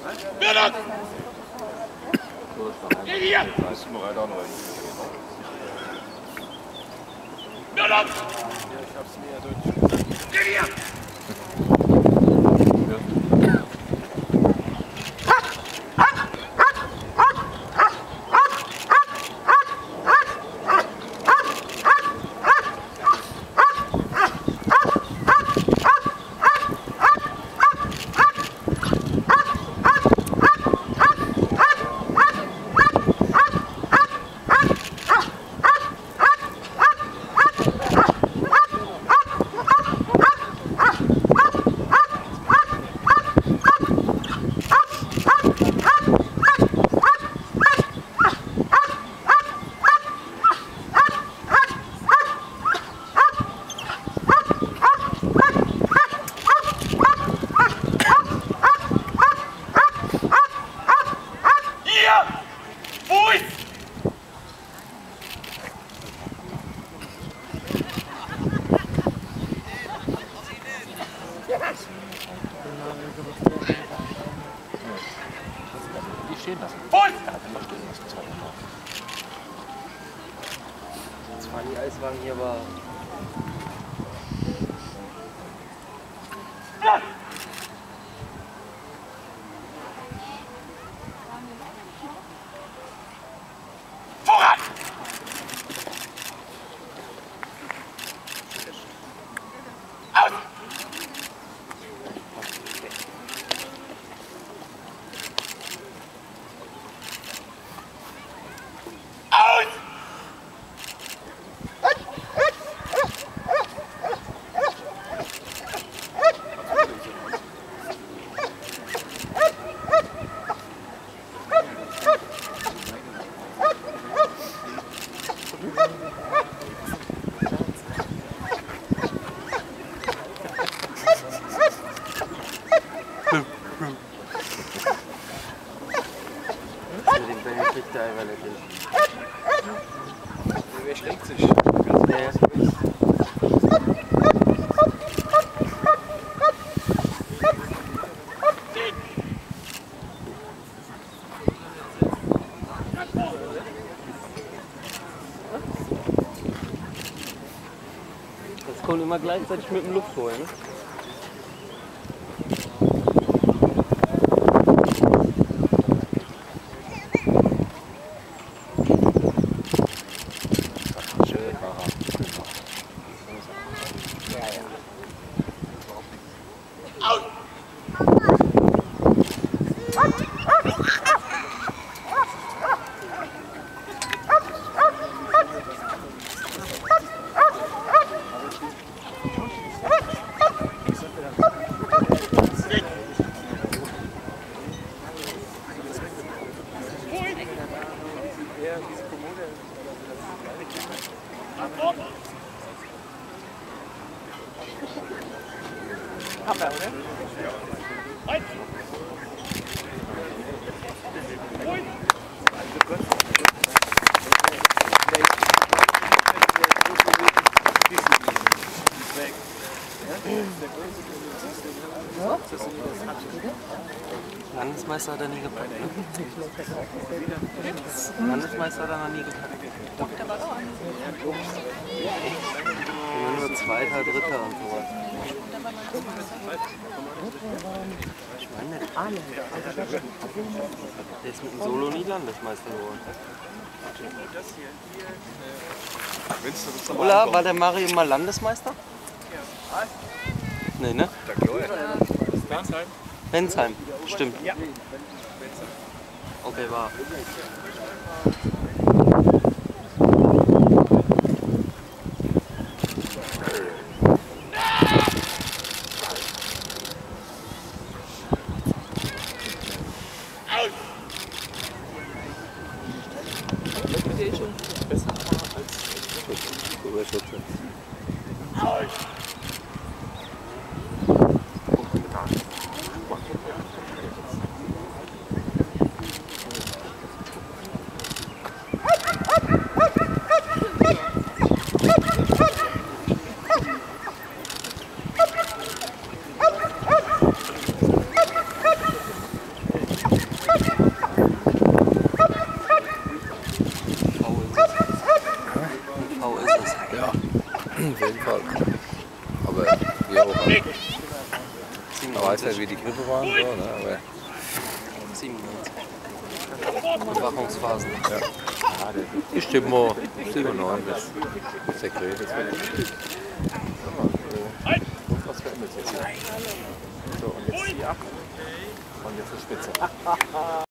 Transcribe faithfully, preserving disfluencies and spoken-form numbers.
Bernhard! Geh hier! Bernhard! Geh hier! Die stehen lassen. Und! Ja, dann noch stehen lassen. Das war die Eiswagen hier, aber. Ja. Voran! Aus! Aus! Mit dem Bällen kriegt er einfach nicht hin. Wer schlägt sich? Nee. Das kommt immer gleichzeitig mit dem Luftholen. Ne? Hammer, oder? Eins! Und! Landesmeister hat er nie gepackt. Ne? Landesmeister hat er noch nie gepackt. Immer nur Zweiter, Dritter und sowas. Ich meine nicht. Der ist mit dem Solo nie Landesmeister geworden. Oder war der Mario mal Landesmeister? Nee, ne? Bensheim. Bensheim, stimmt. Ja. Okay, war. Besser als Überschütze. Griffe waren, so, ne? Aber siebenundneunzig. Bewachungsphasen. ja, der, ich tippe mal siebenundneunzig. Das ist der Griff. Was verändert jetzt hier? So, und jetzt die ab. Und jetzt die Spitze.